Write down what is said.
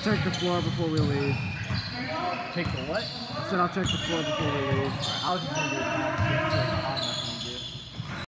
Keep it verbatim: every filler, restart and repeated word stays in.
check the floor before we leave. Take the what? I said I'll check the floor before we leave. I was just gonna do it.